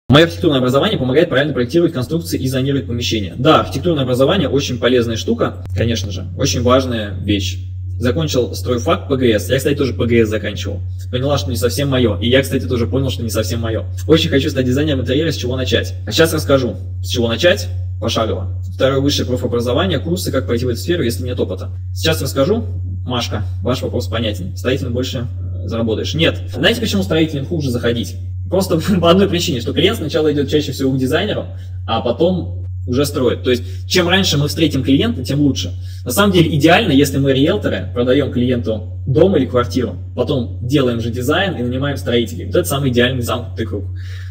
Мое архитектурное образование помогает правильно проектировать конструкции и зонировать помещения. Да, архитектурное образование очень полезная штука, конечно же, очень важная вещь. Закончил стройфак ПГС. Я, кстати, тоже ПГС заканчивал. Поняла, что не совсем мое. И я, кстати, тоже понял, что не совсем мое. Очень хочу стать дизайнером интерьера, с чего начать. А сейчас расскажу, с чего начать, пошагово. Второе высшее профобразование, курсы, как пойти в эту сферу, если нет опыта. Сейчас расскажу. Машка, ваш вопрос понятен. Строителем больше заработаешь. Нет. Знаете, почему строителям хуже заходить? Просто по одной причине, что клиент сначала идет чаще всего к дизайнеру, а потом уже строит. То есть, чем раньше мы встретим клиента, тем лучше. На самом деле, идеально, если мы риэлторы, продаем клиенту дом или квартиру, потом делаем же дизайн и нанимаем строителей. Вот это самый идеальный замкнутый круг.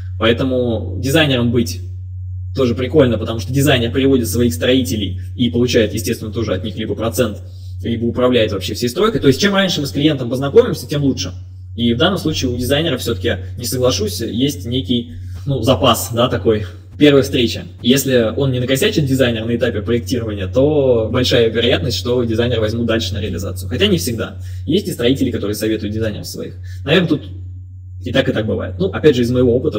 Поэтому дизайнером быть тоже прикольно, потому что дизайнер приводит своих строителей и получает, естественно, тоже от них либо процент, либо управляет вообще всей стройкой. То есть, чем раньше мы с клиентом познакомимся, тем лучше. И в данном случае у дизайнера все-таки, не соглашусь, есть некий запас, да, такой. Первая встреча. Если он не накосячит дизайнер на этапе проектирования, то большая вероятность, что дизайнер возьмут дальше на реализацию. Хотя не всегда. Есть и строители, которые советуют дизайнеров своих. Наверное, тут и так бывает. Опять же, из моего опыта,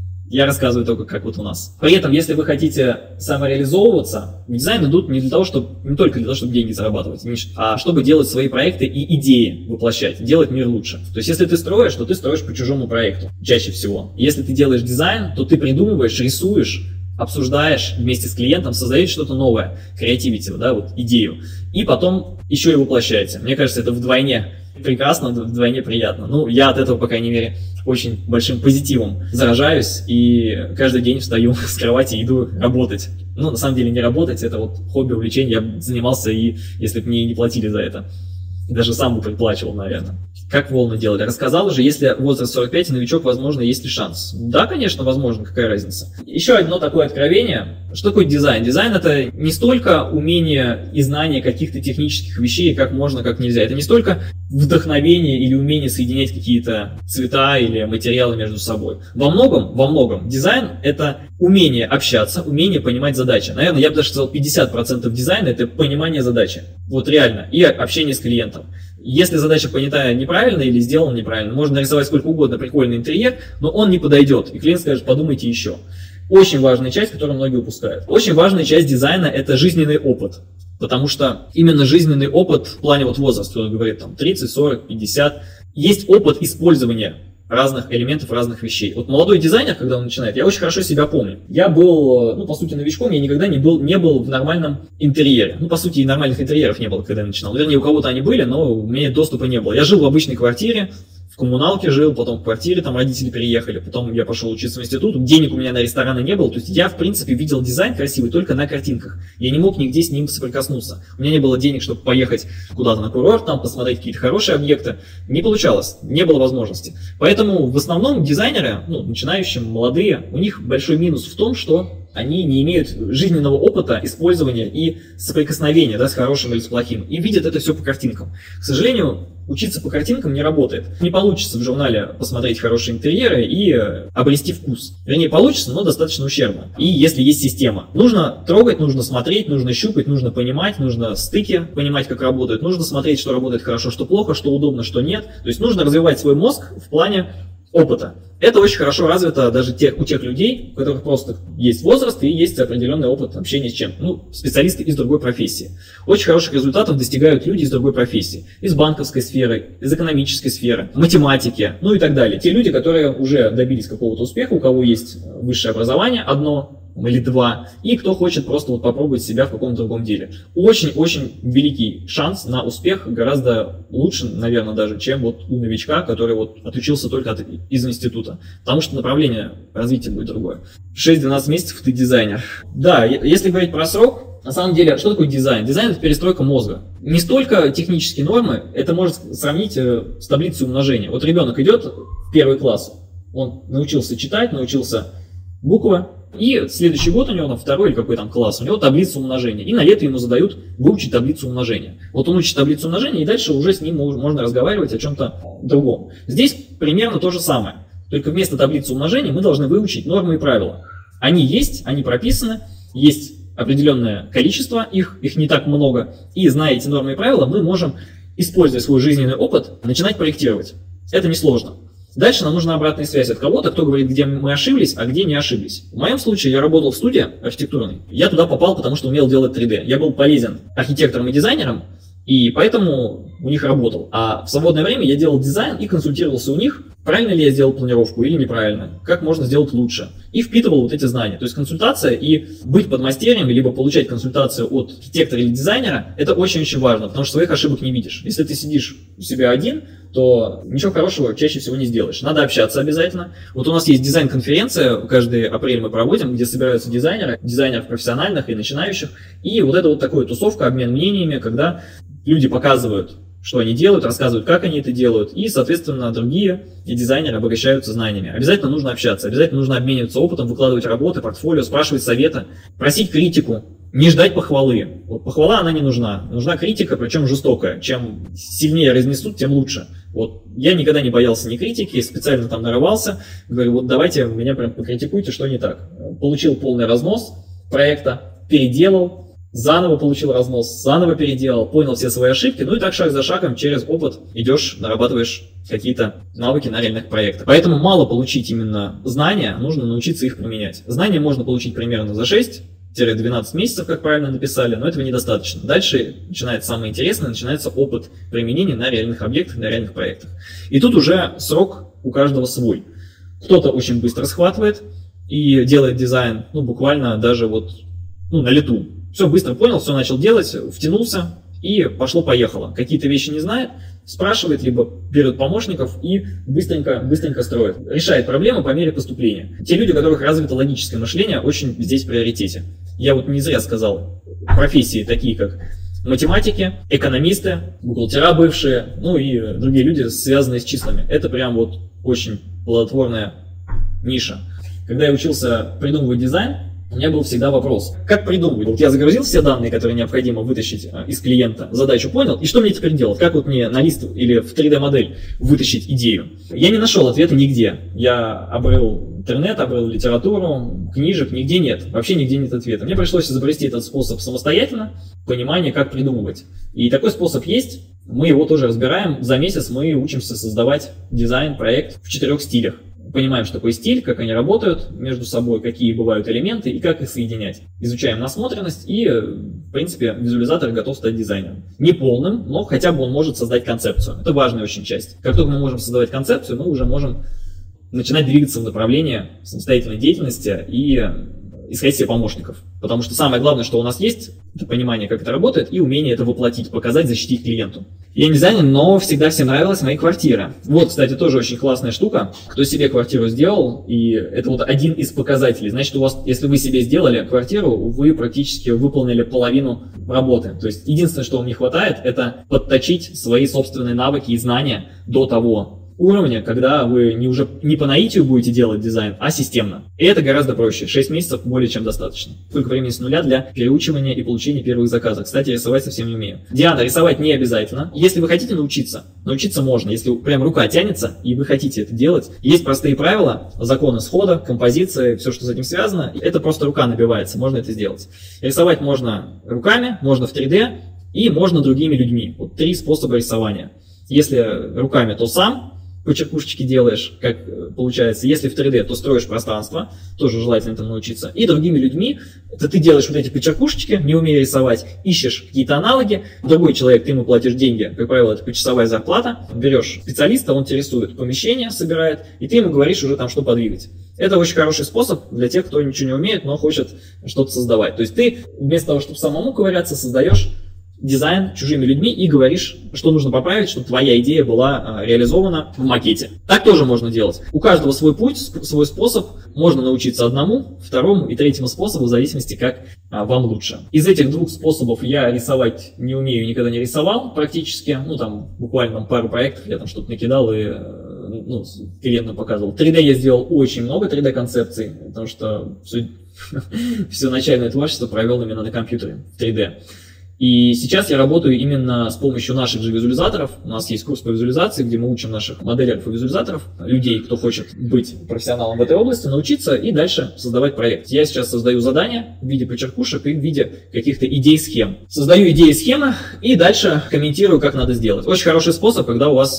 я рассказываю только, как у нас. При этом, если вы хотите самореализовываться, в дизайн идут не только для того, чтобы деньги зарабатывать, а чтобы делать свои проекты и идеи воплощать, делать мир лучше. То есть, если ты строишь, то ты строишь по чужому проекту, чаще всего. Если ты делаешь дизайн, то ты придумываешь, рисуешь, обсуждаешь вместе с клиентом, создаете что-то новое, креативити, идею, и потом еще и воплощаете. Мне кажется, это вдвойне прекрасно, вдвойне приятно. Я от этого, по крайней мере, очень большим позитивом заражаюсь и каждый день встаю с кровати и иду работать. На самом деле не работать, это хобби, увлечение, я бы занимался, и если бы мне не платили за это. Даже сам бы предплачивал, наверное. Как волны делали? Рассказал уже, если возраст 45 и новичок, возможно, есть ли шанс? Да, конечно, возможно, какая разница. Еще одно такое откровение. Что такое дизайн? Дизайн — это не столько умение и знание каких-то технических вещей, как можно, как нельзя. Это не столько вдохновение или умение соединять какие-то цвета или материалы между собой. Во многом дизайн — это умение общаться, умение понимать задачи. Наверное, я бы даже сказал, 50% дизайна — это понимание задачи. Реально. И общение с клиентом. Если задача понята неправильно или сделана неправильно, можно нарисовать сколько угодно прикольный интерьер, но он не подойдет, и клиент скажет: подумайте еще. Очень важная часть, которую многие упускают. Очень важная часть дизайна — это жизненный опыт. Потому что именно жизненный опыт в плане возраста, кто говорит 30, 40, 50, есть опыт использования разных элементов, разных вещей. Молодой дизайнер, когда он начинает, я очень хорошо себя помню. Я был, по сути, новичком, я никогда не был в нормальном интерьере. По сути, и нормальных интерьеров не было, когда я начинал. Вернее, у кого-то они были, но у меня доступа не было. Я жил в обычной квартире, в коммуналке жил, потом в квартире, там родители переехали, потом я пошел учиться в институт, денег у меня на рестораны не было, то есть я, в принципе, видел дизайн красивый только на картинках. Я не мог нигде с ним соприкоснуться. У меня не было денег, чтобы поехать куда-то на курорт, посмотреть какие-то хорошие объекты. Не получалось, не было возможности. Поэтому в основном дизайнеры, начинающие, молодые, у них большой минус в том, что они не имеют жизненного опыта использования и соприкосновения с хорошим или с плохим, и видят это все по картинкам. К сожалению, учиться по картинкам не работает. Не получится в журнале посмотреть хорошие интерьеры и обрести вкус. Вернее, получится, но достаточно ущербно. И если есть система. Нужно трогать, нужно смотреть, нужно щупать, нужно понимать, нужно стыки понимать, как работают, нужно смотреть, что работает хорошо, что плохо, что удобно, что нет. То есть нужно развивать свой мозг в плане опыта. Это очень хорошо развито даже у тех людей, у которых просто есть возраст и есть определенный опыт общения с чем-то. Специалисты из другой профессии. Очень хороших результатов достигают люди из другой профессии. Из банковской сферы, из экономической сферы, математики, и так далее. Те люди, которые уже добились какого-то успеха, у кого есть высшее образование, одно или два, и кто хочет просто попробовать себя в каком-то другом деле. Очень-очень великий шанс на успех, гораздо лучше, наверное, даже, чем у новичка, который отучился только из института. Потому что направление развития будет другое. 6-12 месяцев ты дизайнер. Да, если говорить про срок, на самом деле, что такое дизайн? Дизайн — это перестройка мозга. Не столько технические нормы, это можно сравнить с таблицей умножения. Ребенок идет в 1 класс, он научился читать, научился буквы, и следующий год у него, 2 или какой класс, у него таблица умножения. И на лето ему задают выучить таблицу умножения. Он учит таблицу умножения, и дальше уже с ним можно разговаривать о чем-то другом. Здесь примерно то же самое. Только вместо таблицы умножения мы должны выучить нормы и правила. Они есть, они прописаны, есть определенное количество их не так много. И зная эти нормы и правила, мы можем, используя свой жизненный опыт, начинать проектировать. Это несложно. Дальше нам нужна обратная связь от кого-то, кто говорит, где мы ошиблись, а где не ошиблись. В моем случае я работал в студии архитектурной. Я туда попал, потому что умел делать 3D. Я был полезен архитекторам и дизайнерам, и поэтому у них работал. А в свободное время я делал дизайн и консультировался у них, правильно ли я сделал планировку или неправильно, как можно сделать лучше. И впитывал вот эти знания. То есть консультация и быть подмастерьем, либо получать консультацию от архитектора или дизайнера, это очень-очень важно, потому что своих ошибок не видишь. Если ты сидишь у себя один, то ничего хорошего чаще всего не сделаешь. Надо общаться обязательно. Вот у нас есть дизайн-конференция, каждый апрель мы проводим, где собираются дизайнеров профессиональных и начинающих. И вот это вот такая тусовка, обмен мнениями, когда люди показывают, что они делают, рассказывают, как они это делают, и, соответственно, другие дизайнеры обогащаются знаниями. Обязательно нужно общаться, обязательно нужно обмениваться опытом, выкладывать работы, портфолио, спрашивать совета, просить критику, не ждать похвалы. Вот похвала, она не нужна. Нужна критика, причем жестокая. Чем сильнее разнесут, тем лучше. Вот я никогда не боялся ни критики, специально там нарывался, говорю, вот давайте меня прям покритикуйте, что не так. Получил полный разнос проекта, переделал, заново получил разнос, заново переделал, понял все свои ошибки, ну и так шаг за шагом через опыт идешь, нарабатываешь какие-то навыки на реальных проектах. Поэтому мало получить именно знания, нужно научиться их применять. Знания можно получить примерно за 6-12 месяцев, как правильно написали, но этого недостаточно. Дальше начинается самое интересное, начинается опыт применения на реальных объектах, на реальных проектах. И тут уже срок у каждого свой. Кто-то очень быстро схватывает и делает дизайн, ну буквально даже вот на лету. Все быстро понял, все начал делать, втянулся и пошло-поехало. Какие-то вещи не знает, спрашивает, либо берет помощников и быстренько строит. Решает проблемы по мере поступления. Те люди, у которых развито логическое мышление, очень здесь в приоритете. Я вот не зря сказал, профессии такие как математики, экономисты, бухгалтера бывшие, ну и другие люди, связанные с числами. Это прям вот очень плодотворная ниша. Когда я учился придумывать дизайн, у меня был всегда вопрос, как придумывать? Вот я загрузил все данные, которые необходимо вытащить из клиента, задачу понял, и что мне теперь делать? Как вот мне на лист или в 3D-модель вытащить идею? Я не нашел ответа нигде. Я обрел интернет, обрел литературу, книжек, нигде нет. Вообще нигде нет ответа. Мне пришлось изобрести этот способ самостоятельно, понимание, как придумывать. И такой способ есть. Мы его тоже разбираем. За месяц мы учимся создавать дизайн, проект в 4 стилях. Понимаем, что такое стиль, как они работают между собой, какие бывают элементы и как их соединять. Изучаем насмотренность и, в принципе, визуализатор готов стать дизайнером. Не полным, но хотя бы он может создать концепцию. Это важная очень часть. Как только мы можем создавать концепцию, мы уже можем начинать двигаться в направлении самостоятельной деятельности и искать себе помощников. Потому что самое главное, что у нас есть, это понимание, как это работает, и умение это воплотить, показать, защитить клиенту. Я не дизайнер, но всегда всем нравилась моя квартира. Вот, кстати, тоже очень классная штука. Кто себе квартиру сделал, и это вот один из показателей. Значит, у вас, если вы себе сделали квартиру, вы практически выполнили половину работы. То есть, единственное, что вам не хватает, это подточить свои собственные навыки и знания до того уровня, когда вы уже не по наитию будете делать дизайн, а системно. И это гораздо проще. 6 месяцев более чем достаточно. Сколько времени с нуля для переучивания и получения первых заказов. Кстати, рисовать совсем не умею. Диана, рисовать не обязательно. Если вы хотите научиться можно. Если прям рука тянется, и вы хотите это делать, есть простые правила, законы схода, композиции, все, что с этим связано. Это просто рука набивается, можно это сделать. Рисовать можно руками, можно в 3D и можно другими людьми. Вот 3 способа рисования. Если руками, то сам по черкушечке делаешь, как получается. Если в 3D, то строишь пространство, тоже желательно этому научиться. И другими людьми, это ты делаешь вот эти почеркушечки, не умея рисовать, ищешь какие-то аналоги, другой человек, ты ему платишь деньги, как правило, это почасовая зарплата, берешь специалиста, он тебе рисует помещение, собирает, и ты ему говоришь уже там, что подвигать. Это очень хороший способ для тех, кто ничего не умеет, но хочет что-то создавать. То есть ты вместо того, чтобы самому ковыряться, создаешь дизайн чужими людьми и говоришь, что нужно поправить, чтобы твоя идея была реализована в макете. Так тоже можно делать. У каждого свой путь, свой способ. Можно научиться одному, второму и третьему способу, в зависимости, как вам лучше. Из этих 2 способов я рисовать не умею, никогда не рисовал практически. Ну, там, буквально пару проектов я там что-то накидал и клиентам показывал. 3D я сделал очень много 3D-концепций, потому что все начальное творчество провел именно на компьютере в 3D. И сейчас я работаю именно с помощью наших же визуализаторов. У нас есть курс по визуализации, где мы учим наших моделеров и визуализаторов, людей, кто хочет быть профессионалом в этой области, научиться и дальше создавать проект. Я сейчас создаю задания в виде почеркушек и в виде каких-то идей-схем. Создаю идеи-схемы и дальше комментирую, как надо сделать. Очень хороший способ, когда у вас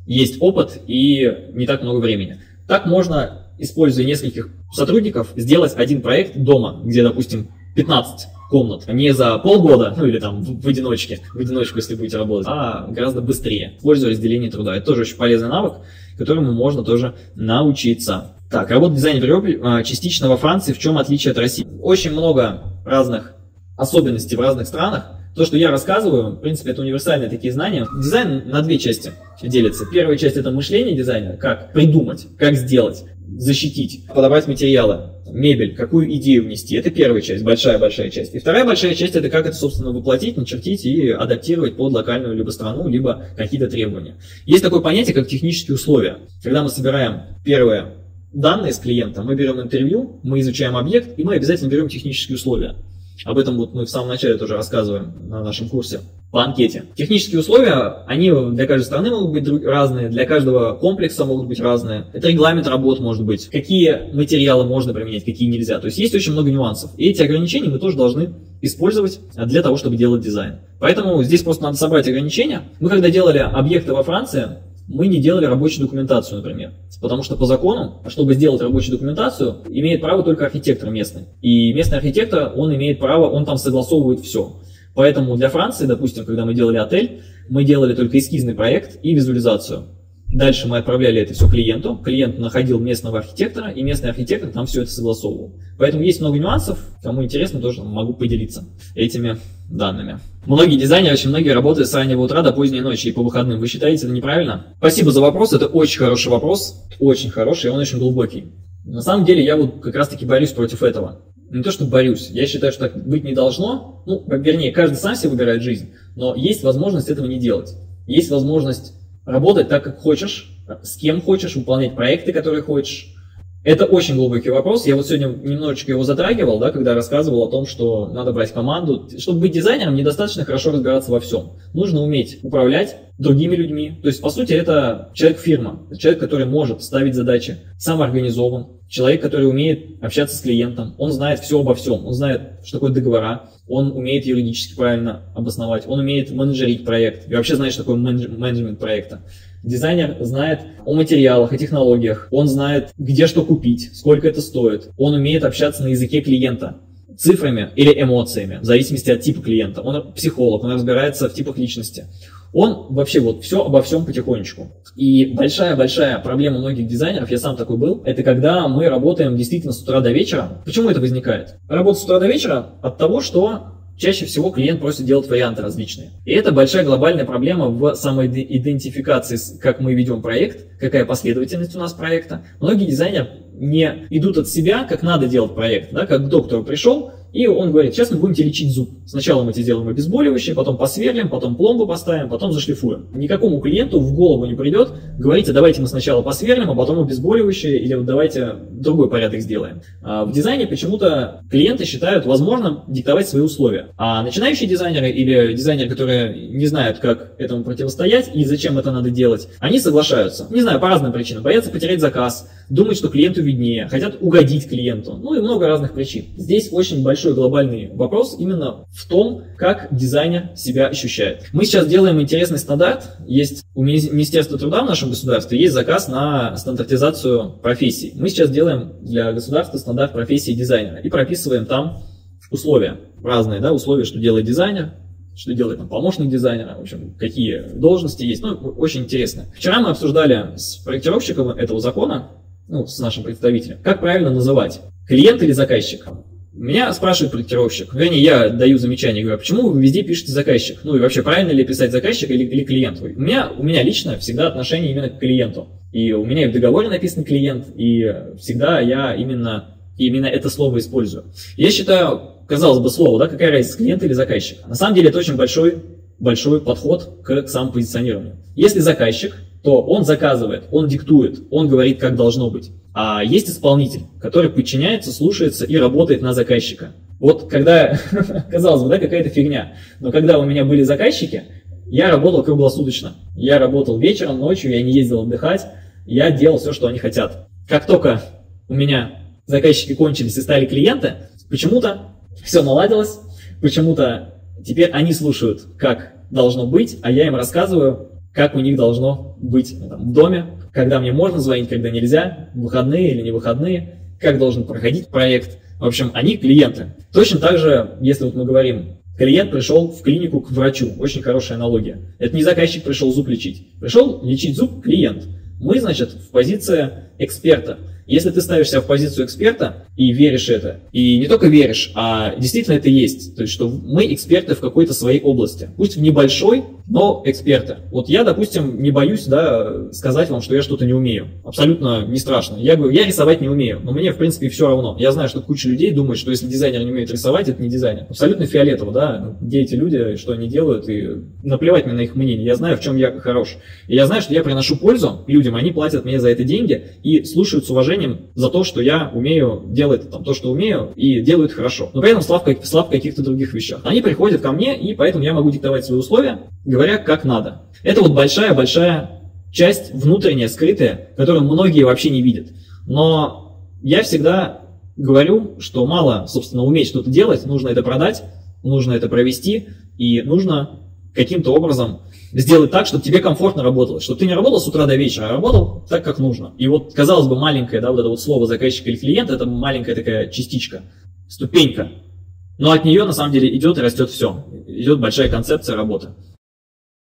есть опыт и не так много времени. Так можно, используя нескольких сотрудников, сделать один проект дома, где, допустим, 15 комнат, не за полгода, ну или там в одиночку, если будете работать, а гораздо быстрее, используя разделение труда. Это тоже очень полезный навык, которому можно тоже научиться. Так, работа дизайнера в Европе частично во Франции. В чем отличие от России? Очень много разных особенностей в разных странах. То, что я рассказываю, в принципе, это универсальные такие знания. Дизайн на две части делится. Первая часть — это мышление дизайнера, как придумать, как сделать, защитить, подобрать материалы, мебель, какую идею внести. Это первая часть, большая-большая часть. И вторая большая часть — это как это, собственно, воплотить, начертить и адаптировать под локальную либо страну, либо какие-то требования. Есть такое понятие, как технические условия. Когда мы собираем первые данные с клиента, мы берем интервью, мы изучаем объект, и мы обязательно берем технические условия. Об этом вот мы в самом начале тоже рассказываем на нашем курсе по анкете. Технические условия, они для каждой страны могут быть разные, для каждого комплекса могут быть разные. Это регламент работ может быть, какие материалы можно применять, какие нельзя. То есть есть очень много нюансов. И эти ограничения мы тоже должны использовать для того, чтобы делать дизайн. Поэтому здесь просто надо собрать ограничения. Мы когда делали объекты во Франции, мы не делали рабочую документацию, например. Потому что по закону, чтобы сделать рабочую документацию, имеет право только архитектор местный. И местный архитектор, он имеет право, он там согласовывает все. Поэтому для Франции, допустим, когда мы делали отель, мы делали только эскизный проект и визуализацию. Дальше мы отправляли это все клиенту. Клиент находил местного архитектора, и местный архитектор там все это согласовывал. Поэтому есть много нюансов. Кому интересно, тоже могу поделиться этими данными. Многие дизайнеры, очень многие работают с раннего утра до поздней ночи и по выходным. Вы считаете это неправильно? Спасибо за вопрос. Это очень хороший вопрос. Очень хороший, и он очень глубокий. На самом деле, я вот как раз-таки борюсь против этого. Не то, что борюсь. Я считаю, что так быть не должно. Ну, вернее, каждый сам себе выбирает жизнь. Но есть возможность этого не делать. Есть возможность работать так, как хочешь, с кем хочешь, выполнять проекты, которые хочешь. Это очень глубокий вопрос. Я вот сегодня немножечко его затрагивал, да, когда рассказывал о том, что надо брать команду. Чтобы быть дизайнером, недостаточно хорошо разбираться во всем. Нужно уметь управлять другими людьми. То есть, по сути, это человек-фирма. Человек, который может ставить задачи, самоорганизован. Человек, который умеет общаться с клиентом. Он знает все обо всем. Он знает, что такое договора. Он умеет юридически правильно обосновать. Он умеет менеджерить проект. И вообще знает, что такое менеджмент проекта. Дизайнер знает о материалах, о технологиях. Он знает, где что купить, сколько это стоит. Он умеет общаться на языке клиента, цифрами или эмоциями, в зависимости от типа клиента. Он психолог, он разбирается в типах личности. Он вообще вот все обо всем потихонечку. И большая-большая проблема многих дизайнеров, я сам такой был, это когда мы работаем действительно с утра до вечера. Почему это возникает? Работа с утра до вечера от того, что чаще всего клиент просит делать варианты различные. И это большая глобальная проблема в самоидентификации, как мы ведем проект, какая последовательность у нас проекта. Многие дизайнеры не идут от себя, как надо делать проект, да, как к доктору пришел, и он говорит: сейчас мы будем тебе лечить зуб. Сначала мы тебе сделаем обезболивающее, потом посверлим, потом пломбу поставим, потом зашлифуем. Никакому клиенту в голову не придет говорить: а давайте мы сначала посверлим, а потом обезболивающее, или вот давайте другой порядок сделаем. В дизайне почему-то клиенты считают возможным диктовать свои условия. А начинающие дизайнеры или дизайнеры, которые не знают, как этому противостоять и зачем это надо делать, они соглашаются. Не знаю, по разным причинам. Боятся потерять заказ, думают, что клиенту виднее, хотят угодить клиенту. Ну и много разных причин. Здесь очень большой глобальный вопрос именно в том, как дизайнер себя ощущает. Мы сейчас делаем интересный стандарт. Есть у Министерства труда в нашем государстве есть заказ на стандартизацию профессий. Мы сейчас делаем для государства стандарт профессии дизайнера и прописываем там условия. Разные, да, условия, что делает дизайнер, что делает там помощник дизайнера, в общем, какие должности есть. Ну, очень интересно. Вчера мы обсуждали с проектировщиком этого закона, ну, с нашим представителем, как правильно называть: клиент или заказчик. Меня спрашивает проектировщик, вернее, я даю замечание, говорю: почему вы везде пишете заказчик? Ну и вообще, правильно ли писать заказчик или клиент? У меня лично всегда отношение именно к клиенту. И у меня и в договоре написан клиент, и всегда я именно это слово использую. Я считаю, казалось бы, слово, да, какая разница, клиент или заказчик? На самом деле это очень большой подход к самопозиционированию. Если заказчик, то он заказывает, он диктует, он говорит, как должно быть. А есть исполнитель, который подчиняется, слушается и работает на заказчика. Вот когда, казалось бы, да, какая-то фигня, но когда у меня были заказчики, я работал круглосуточно. Я работал вечером, ночью, я не ездил отдыхать, я делал все, что они хотят. Как только у меня заказчики кончились и стали клиенты, почему-то все наладилось, почему-то теперь они слушают, как должно быть, а я им рассказываю, как у них должно быть там, в доме, когда мне можно звонить, когда нельзя, выходные или не выходные, как должен проходить проект. В общем, они клиенты. Точно так же, если вот мы говорим, клиент пришел в клинику к врачу, очень хорошая аналогия. Это не заказчик пришел зуб лечить. Пришел лечить зуб клиент. Мы, значит, в позиции эксперта. Если ты ставишь себя в позицию эксперта и веришь это, и не только веришь, а действительно это есть, то есть, что мы эксперты в какой-то своей области, пусть в небольшой, но эксперты. Вот я, допустим, не боюсь, да, сказать вам, что я что-то не умею. Абсолютно не страшно. Я говорю, я рисовать не умею, но мне, в принципе, все равно. Я знаю, что куча людей думает, что если дизайнер не умеет рисовать, это не дизайнер. Абсолютно фиолетово, да, где эти люди, что они делают, и наплевать мне на их мнение. Я знаю, в чем я хорош. И я знаю, что я приношу пользу людям, они платят мне за это деньги и слушают с уважением за то, что я умею делать там, то, что умею, и делают хорошо. Но при этом слаб в каких-то других вещах. Они приходят ко мне, и поэтому я могу диктовать свои условия, говоря, как надо. Это вот большая-большая часть внутренняя, скрытая, которую многие вообще не видят. Но я всегда говорю, что мало, собственно, уметь что-то делать, нужно это продать, нужно это провести, и нужно каким-то образом сделать так, чтобы тебе комфортно работалось, чтобы ты не работал с утра до вечера, а работал так, как нужно. И вот, казалось бы, маленькое, да, вот это вот слово заказчик или клиент, это маленькая такая частичка, ступенька. Но от нее, на самом деле, идет и растет все. Идет большая концепция работы.